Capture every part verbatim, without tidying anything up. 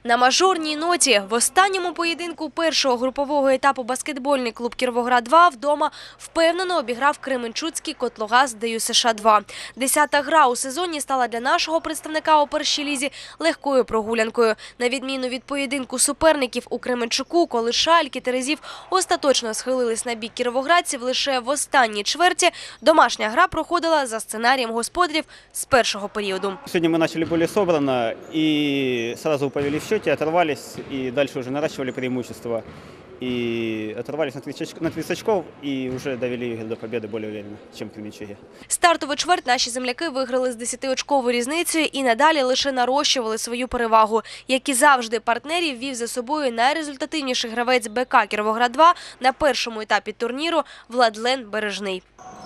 На мажорній ноті в останньому поєдинку першого групового етапу баскетбольний клуб «Кіровоград-два» вдома впевнено обіграв Кременчуцький «Котлогаз» ДЮСШ-два. Десята гра у сезоні стала для нашого представника у першій лізі легкою прогулянкою. На відміну від поєдинку суперників у Кременчуку, коли Шальки Терезів остаточно схилились на бік кіровоградців лише в останній чверті, домашня гра проходила за сценарієм господарів з першого періоду. Сьогодні ми почали більш зібрано і одразу повели в счете, оторвались и дальше уже наращивали преимущество. И оторвались на тридцать очков и уже довели до победы более уверенно, чем Кременчуге. Стартову чверть наші земляки виграли з десятиочковою різницею і надалі лише нарощували свою перевагу. Як і завжди, партнерів вів за собою найрезультативніший гравець БК «Кіровоград-два» на першому етапі турніру Владлен Бережний.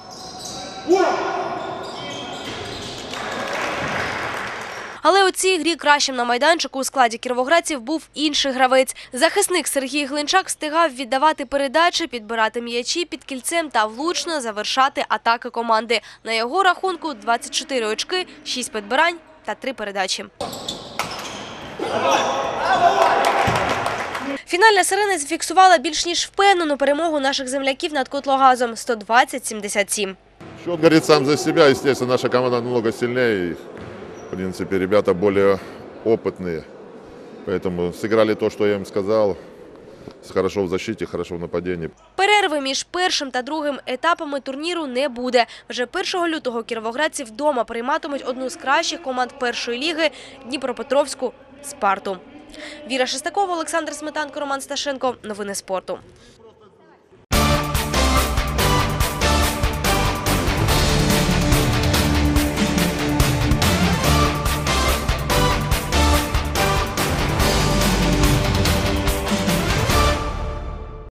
Але у цій грі кращим на майданчику у складі кіровоградців був інший гравець. Захисник Сергій Глинчак встигав віддавати передачі, підбирати м'ячі під кільцем та влучно завершати атаки команди. На його рахунку двадцять чотири очки, шість підбирань та три передачі. Фінальна сирена зафіксувала більш ніж впевнену перемогу наших земляків над Котлогазом – сто двадцять - сімдесят сім. Счет говорит сам за себя. Естественно, наша команда намного сильнее. В принципе, ребята более опытные. Поэтому сыграли то, что я им сказал. Хорошо в защиті, хорошо в нападінні. Перерви між першим та другим етапами турніру не буде. Вже першого лютого кіровоградці вдома прийматимуть одну з кращих команд першої ліги – Дніпропетровську «Спарту». Віра Шестакова, Олександр Сметанко, Роман Сташенко. Новини спорту.